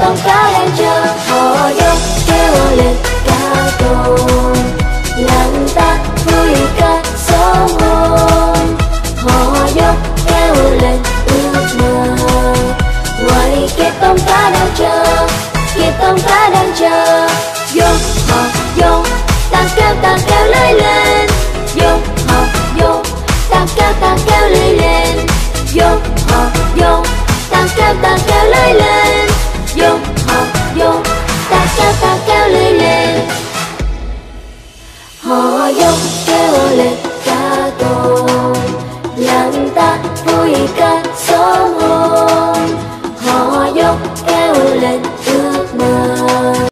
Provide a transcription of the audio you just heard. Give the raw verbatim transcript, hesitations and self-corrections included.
tôm cá đang chờ. Họ dốc kêu lên ca tôm, làng ta vui ca sớm hôm. Họ dốc kêu lên ước mơ, ngoài kia tôm cá đang chờ, kia tôm cá đang chờ. Vô họ vô, ta kêu ta kêu lưới lên. Vô họ vô, ta kêu ta kêu lưới lên. Vô họ vô, ta kêu ta kêu lưới lên. Vô họ vô, ta kêu ta kêu lưới lên. Họ vô